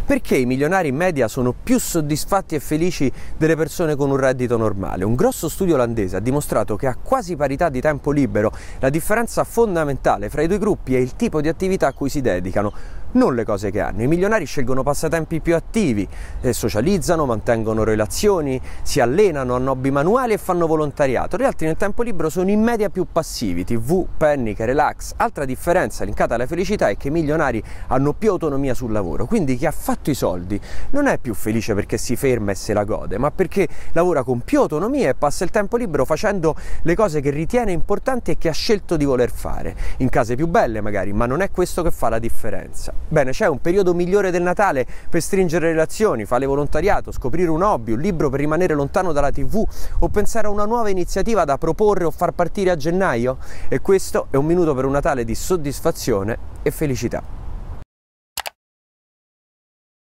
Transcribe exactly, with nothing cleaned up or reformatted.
Perché i milionari in media sono più soddisfatti e felici delle persone con un reddito normale? Un grosso studio olandese ha dimostrato che a quasi parità di tempo libero la differenza fondamentale fra i due gruppi è il tipo di attività a cui si dedicano, non le cose che hanno. I milionari scelgono passatempi più attivi, eh, socializzano, mantengono relazioni, si allenano, hanno hobby manuali e fanno volontariato. Gli altri nel tempo libero sono in media più passivi, tv, penniche, relax. Altra differenza linkata alla felicità è che i milionari hanno più autonomia sul lavoro, quindi chi ha fatto i soldi non è più felice perché si ferma e se la gode, ma perché lavora con più autonomia e passa il tempo libero facendo le cose che ritiene importanti e che ha scelto di voler fare, in case più belle magari, ma non è questo che fa la differenza. Bene, c'è un periodo migliore del Natale per stringere relazioni, fare volontariato, scoprire un hobby, un libro per rimanere lontano dalla tv o pensare a una nuova iniziativa da proporre o far partire a gennaio? E questo è un minuto per un Natale di soddisfazione e felicità.